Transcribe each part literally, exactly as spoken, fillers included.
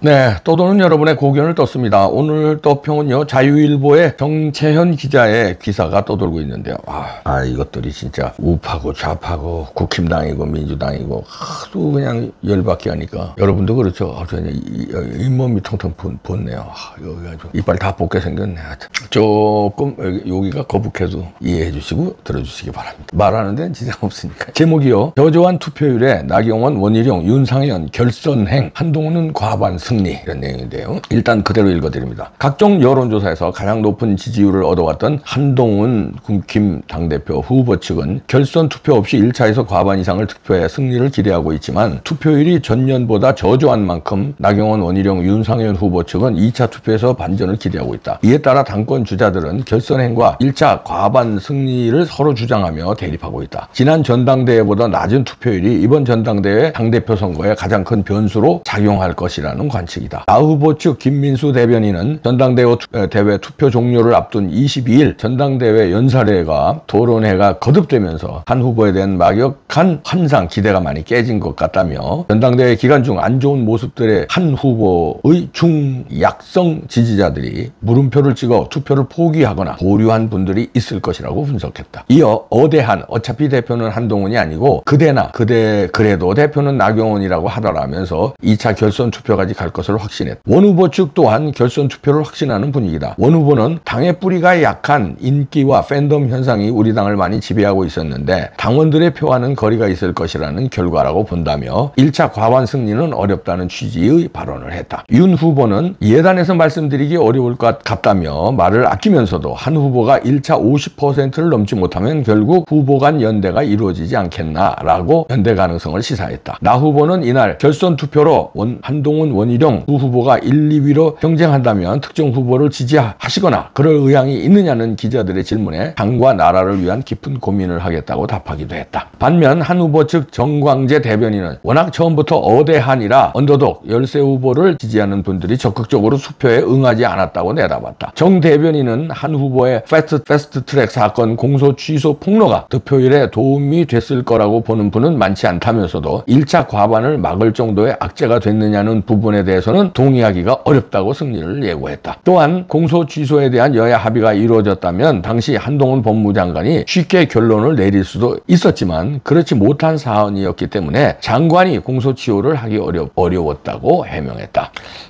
네, 떠도는 여러분의 고견을 떴습니다. 오늘 떠평은요, 자유일보의 정채현 기자의 기사가 떠돌고 있는데요. 아, 아 이것들이 진짜 우파고 좌파고 국힘당이고 민주당이고 하도 그냥 열받게 하니까 여러분도 그렇죠. 아, 그냥 잇몸이 텅텅 붓네요. 아, 여기가 좀 이빨 다 뽑게 생겼네. 조금 여기가 거북해도 이해해 주시고 들어주시기 바랍니다. 말하는 데는 지장 없으니까. 제목이요, 저조한 투표율에 나경원, 원희룡, 윤상현 결선행, 한동훈은 과반 승리, 이런 내용인데요. 일단 그대로 읽어드립니다. 각종 여론조사에서 가장 높은 지지율을 얻어왔던 한동훈 국힘 당대표 후보 측은 결선 투표 없이 일 차에서 과반 이상을 투표해 승리를 기대하고 있지만 투표율이 전년보다 저조한 만큼 나경원, 원희룡, 윤상현 후보 측은 이 차 투표에서 반전을 기대하고 있다. 이에 따라 당권 주자들은 결선행과 일 차 과반 승리를 서로 주장하며 대립하고 있다. 지난 전당대회보다 낮은 투표율이 이번 전당대회 당대표 선거에 가장 큰 변수로 작용할 것이라는 관측이다. 나 후보 측 김민수 대변인은 전당대회 대회 투표 종료를 앞둔 이십이 일 전당대회 연설회가 토론회가 거듭되면서 한 후보에 대한 막역한 환상, 기대가 많이 깨진 것 같다며 전당대회 기간 중 안 좋은 모습들의 한 후보의 중약성 지지자들이 물음표를 찍어 투표를 포기하거나 보류한 분들이 있을 것이라고 분석했다. 이어 어대한, 어차피 대표는 한동훈이 아니고 그대나 그대 그래도 대표는 나경원이라고 하더라면서 이 차 결선 투표까지 갈 것을 확신했다. 원 후보 측 또한 결선 투표를 확신하는 분위기다. 원 후보는 당의 뿌리가 약한 인기와 팬덤 현상이 우리 당을 많이 지배하고 있었는데 당원들의 표와는 거리가 있을 것이라는 결과라고 본다며 일 차 과반 승리는 어렵다는 취지의 발언을 했다. 윤 후보는 예단에서 말씀드리기 어려울 것 같다며 말을 아끼면서도 한 후보가 일 차 오십 퍼센트를 넘지 못하면 결국 후보 간 연대가 이루어지지 않겠나라고 연대 가능성을 시사했다. 나 후보는 이날 결선 투표로 원, 한동훈, 원희룡 두 후보가 일, 이 위로 경쟁한다면 특정 후보를 지지하시거나 그럴 의향이 있느냐는 기자들의 질문에 당과 나라를 위한 깊은 고민을 하겠다고 답하기도 했다. 반면 한 후보 측 정광재 대변인은 워낙 처음부터 어대한이라 언더독 열세 후보를 지지하는 분들이 적극적으로 수표에 응하지 않았다고 내다봤다. 정 대변인은 한 후보의 패스트, 패스트 트랙 사건 공소 취소 폭로가 득표율에 도움이 됐을 거라고 보는 분은 많지 않다면서도 일 차 과반을 막을 정도의 악재가 됐느냐는 부분에 대해서는 동의하기가 어렵다고 승리를 예고했다. 또한 공소 취소에 대한 여야 합의가 이루어졌다면 당시 한동훈 법무장관이 쉽게 결론을 내릴 수도 있었지만 그렇지 못한 사안이었기 때문에 장관이 공소 취소를 하기 어려, 어려웠다고 해명했다.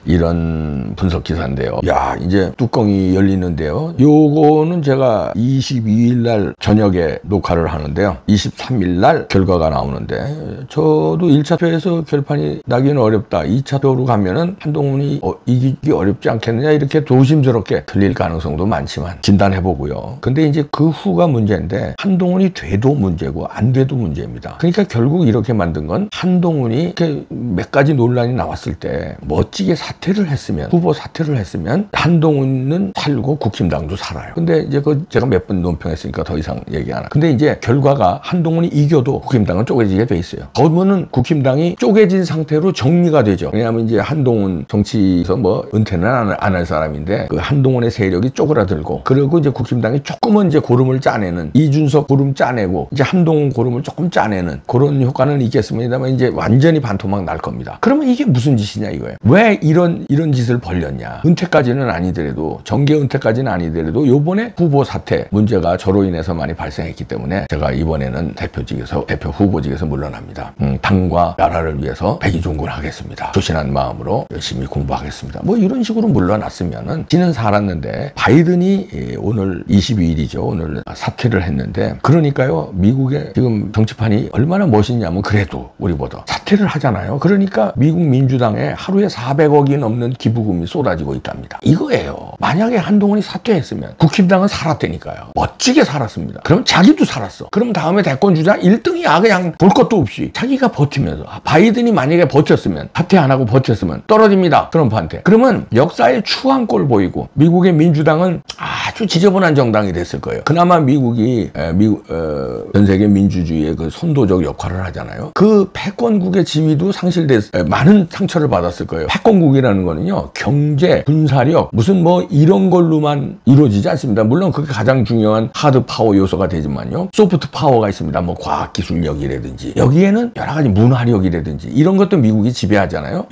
이런 분석 기사인데요. 야, 이제 뚜껑이 열리는데요. 요거는 제가 이십이 일 날 저녁에 녹화를 하는데요. 이십삼 일 날 결과가 나오는데 저도 일 차 표에서 결판이 나기는 어렵다. 이 차 표로 가면은 한동훈이 어, 이기기 어렵지 않겠느냐 이렇게 조심스럽게 틀릴 가능성도 많지만 진단해보고요. 근데 이제 그 후가 문제인데 한동훈이 돼도 문제고 안 돼도 문제입니다. 그러니까 결국 이렇게 만든 건 한동훈이 이렇게 몇 가지 논란이 나왔을 때 멋지게 사퇴를 했으면, 후보 사퇴를 했으면 한동훈은 살고 국힘당도 살아요. 근데 이제 그 제가 몇 번 논평했으니까 더 이상 얘기 안 하고. 근데 이제 결과가 한동훈이 이겨도 국힘당은 쪼개지게 돼 있어요. 그러면은 국힘당이 쪼개진 상태로 정리가 되죠. 왜냐하면 이제 한동훈 정치에서 뭐 은퇴는 안 할 사람인데 그 한동훈의 세력이 쪼그라들고, 그리고 이제 국힘당이 조금은 이제 고름을 짜내는, 이준석 고름 짜내고 이제 한동훈 고름을 조금 짜내는 그런 효과는 있겠습니다만 이제 완전히 반토막 날 겁니다. 그러면 이게 무슨 짓이냐 이거예요. 왜 이런 이런 짓을 벌렸냐. 은퇴까지는 아니더라도, 정계 은퇴까지는 아니더라도 요번에 후보 사퇴 문제가 저로 인해서 많이 발생했기 때문에 제가 이번에는 대표직에서, 대표 후보직에서 물러납니다. 음, 당과 나라를 위해서 백의종군하겠습니다. 조신한 마음으로 열심히 공부하겠습니다. 뭐 이런 식으로 물러났으면은 지는 살았는데, 바이든이 오늘 이십이 일이죠. 오늘 사퇴를 했는데, 그러니까요 미국의 지금 정치판이 얼마나 멋있냐면 그래도 우리보다 사퇴를 하잖아요. 그러니까 미국 민주당에 하루에 사백억이 넘는 기부금이 쏟아지고 있답니다. 이거예요. 만약에 한동훈이 사퇴했으면 국힘당은 살았다니까요. 멋지게 살았습니다. 그럼 자기도 살았어. 그럼 다음에 대권 주자 일 등이야. 그냥 볼 것도 없이 자기가 버티면서. 바이든이 만약에 버텼으면, 사퇴 안 하고 버텼으면 떨어집니다. 트럼프한테. 그러면 역사의 추한꼴 보이고 미국의 민주당은 아주 지저분한 정당이 됐을 거예요. 그나마 미국이 에, 미국, 어, 전 세계 민주주의의 그 선도적 역할을 하잖아요. 그 패권국의 지위도 상실됐, 에, 많은 상처를 받았을 거예요. 패권국이라는 거는요, 경제, 군사력, 무슨 뭐 이런 걸로만 이루어지지 않습니다. 물론 그게 가장 중요한 하드 파워 요소가 되지만요, 소프트 파워가 있습니다. 뭐 과학기술력이라든지, 여기에는 여러 가지 문화력이라든지 이런 것도 미국이 지배하잖아요. 여기에는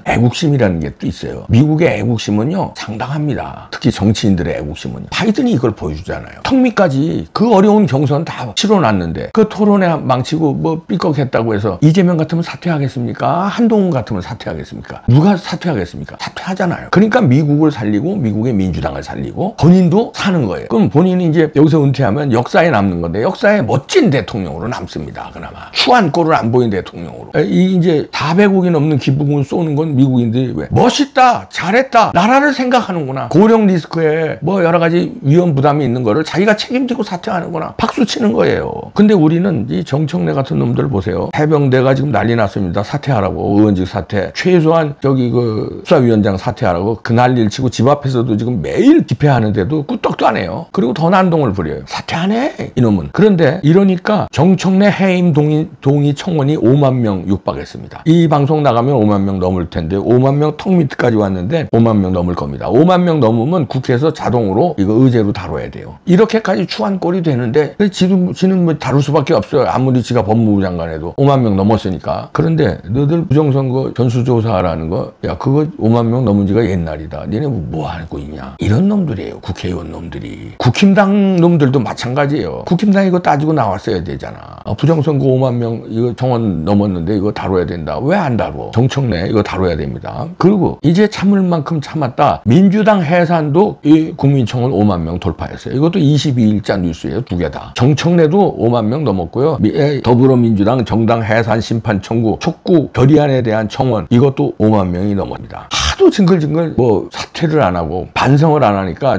애국심이라는 게 또 있어요. 미국의 애국심은요 상당합니다. 특히 정치인들의 애국심은. 바이든이 이걸 보여주잖아요. 턱밑까지 그 어려운 경선 다 치러놨는데 그 토론에 망치고 뭐 삐걱했다고 해서 이재명 같으면 사퇴하겠습니까? 한동훈 같으면 사퇴하겠습니까? 누가 사퇴하겠습니까? 사퇴하잖아요. 그러니까 미국을 살리고 미국의 민주당을 살리고 본인도 사는 거예요. 그럼 본인이 이제 여기서 은퇴하면 역사에 남는 건데 역사에 멋진 대통령으로 남습니다. 그나마 추한 꼴을 안 보인 대통령으로. 이 이제 사백억이 넘는 기부금을 쏘는 건 미국인들이 왜 멋있다, 잘했다, 나라를 생각하는구나. 고령 리스크에 뭐 여러 가지 위험 부담이 있는 거를 자기가 책임지고 사퇴하는구나. 박수 치는 거예요. 근데 우리는 이 정청래 같은 놈들 보세요. 해병대가 지금 난리 났습니다. 사퇴하라고. 의원직 사퇴. 최소한 저기 그 수사위원장 사퇴하라고 그 난리를 치고 집 앞에서도 지금 매일 집회하는데도 끄떡도 안 해요. 그리고 더 난동을 부려요. 사퇴 안 해, 이놈은. 그런데 이러니까 정청래 해임 동의, 동의 청원이 오만 명 육박했습니다. 이 방송 나가면 오만 명 넘을 텐데 오만 명 턱 밑까지 왔는데 오만 명 넘을 겁니다. 오만 명 넘으면 국회에서 자동으로 이거 의제로 다뤄야 돼요. 이렇게까지 추한 꼴이 되는데 지금 지는 뭐 다룰 수밖에 없어요. 아무리 지가 법무부 장관해도 오만 명 넘었으니까. 그런데 너들 부정선거 전수조사라는 거, 야 그거 오만 명 넘은 지가 옛날이다. 니네 뭐 하고 있냐? 이런 놈들이에요. 국회의원 놈들이. 국힘당 놈들도 마찬가지예요. 국힘당 이거 따지고 나왔어야 되잖아. 아, 부정선거 오만 명 이거 정원 넘었는데 이거 다뤄야 된다. 왜 안 다뤄? 정청래 이거 다뤄야 됩니다. 그리고 이제 참을 만큼 참았다. 민주당 해산도 이 국민청원 오만 명 돌파했어요. 이것도 이십이 일자 뉴스예요. 두 개 다. 정청래도 오만 명 넘었고요. 더불어민주당 정당 해산 심판 청구 촉구 결의안에 대한 청원 이것도 오만 명이 넘었습니다. 하도 징글징글 뭐 사퇴를 안 하고 반성을 안 하니까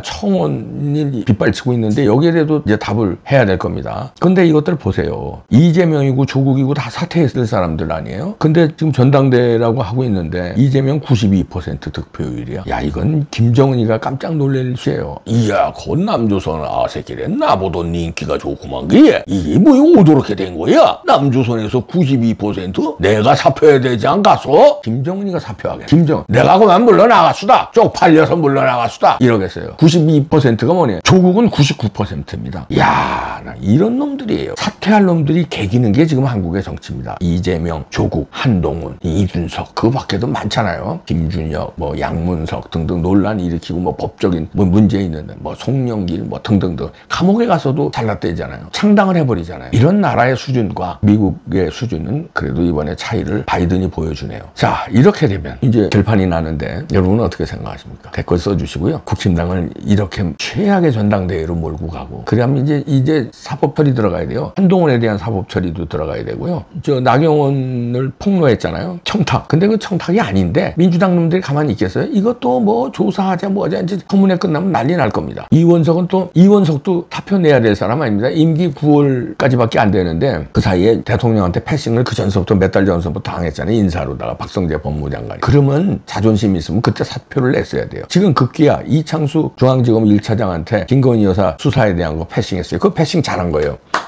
청원이 빗발치고 있는데 여기에 대해서 이제 답을 해야 될 겁니다. 근데 이것들 보세요. 이재명이고 조국이고 다 사퇴했을 사람들 아니에요? 근데 지금 전당대회라고 하고 있는데 이재명 구십이 퍼센트 득표율이야. 야 이건 김정은이가 깜짝 놀랄 시에요. 이야 건남조선 아새끼래 나보던 인기가 좋구만. 그게 이게 뭐 오도렇게 된 거야? 남조선에서 구십이 퍼센트? 내가 사표해야 되지 않겠어? 김정은이가 사표하게. 김정은 내가 그만 물러나갔수다. 쪽팔려서 물러나갔수다. 이러겠어요. 구십이 퍼센트가 뭐냐? 조국은 구십구 퍼센트입니다. 야 나 이런 놈들이에요. 사퇴할 놈들이 개기는 게 지금 한국의 정치입니다. 이재명, 조국, 한동훈, 이준석 그 밖에도 많잖아요. 김준혁, 뭐 양문석 등등 논란 일으키고 뭐 법적인 뭐 문제 있는 뭐 송영길 뭐 등등등 감옥에 가서도 잘났대잖아요. 창당을 해버리잖아요. 이런 나라의 수준과 미국의 수준은 그래도 이번에 차이를 바이든이 보여주네요. 자 이렇게 되면 이제 결판이 나는데 여러분은 어떻게 생각하십니까? 댓글 써주시고요. 국힘당을 이렇게 최악의 전당대회로 몰고 가고 그러면 이제 이제 사법 처리 들어가야 돼요. 한동훈에 대한 사법 처리도 들어가야 되고요. 저 나경원을 폭로했잖아요. 청탁. 근데 그 청탁이 아닌데 민주당 놈들이 가만히 있겠어요? 이것도 뭐 조사하자 뭐하자 이제 청문회 끝나면 난리 날 겁니다. 이원석은 또 이원석도 사표 내야 될 사람 아닙니다. 임기 구월까지밖에 안 되는데 그 사이에 대통령한테 패싱을 그 전서부터 몇 달 전서부터 당했잖아요. 인사로다가 박성재 법무장관이. 그러면 자존심이 있으면 그때 사표를 냈어야 돼요. 지금 급기야 이창수 중앙지검 일 차장한테 김건희 여사 수사에 대한 거 패싱했어요. 그 패싱 잘한 거예요.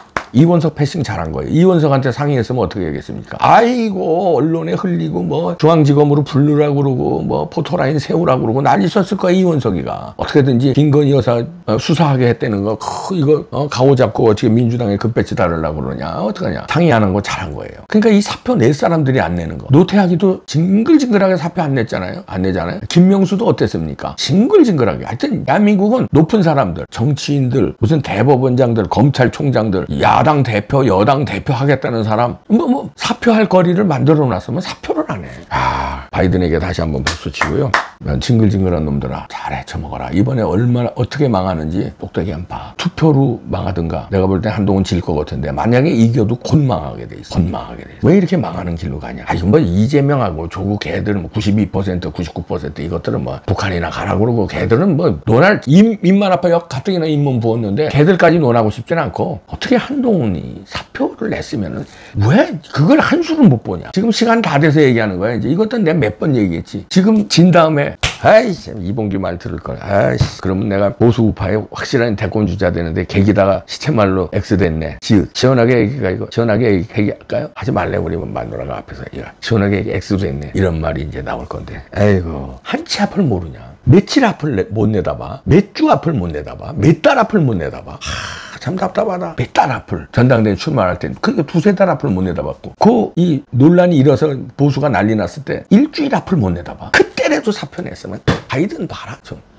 이원석 패싱 잘한 거예요. 이원석한테 상의했으면 어떻게 하겠습니까? 아이고 언론에 흘리고 뭐 중앙지검으로 부르라고 그러고 뭐 포토라인 세우라고 그러고 난리 썼을 거야. 이원석이가 어떻게든지 김건희 여사 수사하게 했다는 거 크, 이거 어, 가오 잡고 어떻게 민주당에 급배치 달으려고 그러냐 어떡하냐. 상의 안 한 거 잘한 거예요. 그러니까 이 사표 낼 사람들이 안 내는 거. 노태하기도 징글징글하게 사표 안 냈잖아요. 안 내잖아요. 김명수도 어땠습니까? 징글징글하게. 하여튼 대한민국은 높은 사람들 정치인들 무슨 대법원장들 검찰총장들 야 야당 대표, 여당 대표 하겠다는 사람 뭐, 뭐 사표할 거리를 만들어 놨으면 사표를 안 해. 아, 바이든에게 다시 한번 박수 치고요. 난 징글징글한 놈들아 잘해 쳐먹어라. 이번에 얼마나 어떻게 망하는지 똑똑히 한번 봐. 투표로 망하든가 내가 볼 때 한동훈 질 것 같은데 만약에 이겨도 곧 망하게 돼 있어. 곧 망하게 돼 있어. 왜 이렇게 망하는 길로 가냐. 아 이건 뭐 이재명하고 조국 걔들은 뭐 구십이 퍼센트, 구십구 퍼센트 이것들은 뭐 북한이나 가라 그러고 걔들은 뭐 논할 입, 입만 아파 역 가뜩이나 잇몸 부었는데 걔들까지 논하고 싶진 않고 어떻게 한동훈 이 사표를 냈으면은 왜 그걸 한 수를 못 보냐. 지금 시간 다 돼서 얘기하는 거야. 이제 이것도 내가 몇 번 얘기했지. 지금 진 다음에 아이씨 이봉규 말 들을 거야. 아이씨 그러면 내가 보수 우파에 확실한 대권 주자 되는데 계기다가 시체말로 X 됐네. 지읒 시원하게 얘기가 이거 시원하게 얘기할까요? 하지 말래 우리면 마누라가 앞에서 이거 시원하게 X로 됐네. 이런 말이 이제 나올 건데. 아이고 한치 앞을 모르냐. 며칠 앞을 내, 못 내다봐. 몇 주 앞을 못 내다봐. 몇 달 앞을 못 내다봐. 하, 참 답답하다. 몇 달 앞을 전당대회 출마할 때 그게 두세 달 앞을 못 내다봤고 그 이 논란이 일어서 보수가 난리 났을 때 일주일 앞을 못 내다봐. 그때라도 사표 냈으면 바이든 봐라 좀.